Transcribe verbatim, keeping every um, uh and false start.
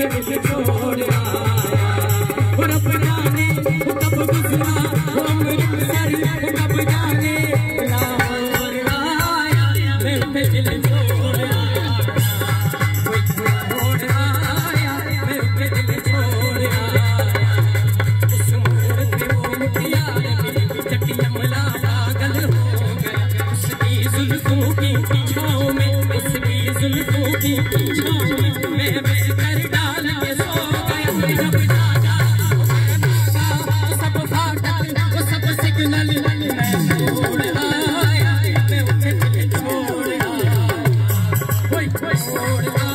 दिल छोड़ आया। और अब जाने कब गुजरा अमृतसर, कब जाने लाहौर आया, मैं दिल छोड़ आया, छोड़ आया, मैं दिल छोड़ आया। उस मोड़ पे वो मुटियार भी चटिया मला पागल हो गया, उसकी जुल्फों की छाँव में, उसकी जुल्फों की छाँव में मैं बस कर डाल के सो गया। जब जागा वो सब फाटक, वो सब सिग्नल मैं छोड़ आया, मैं उसे दिल छोड़ आया, कोई छोड़ आया।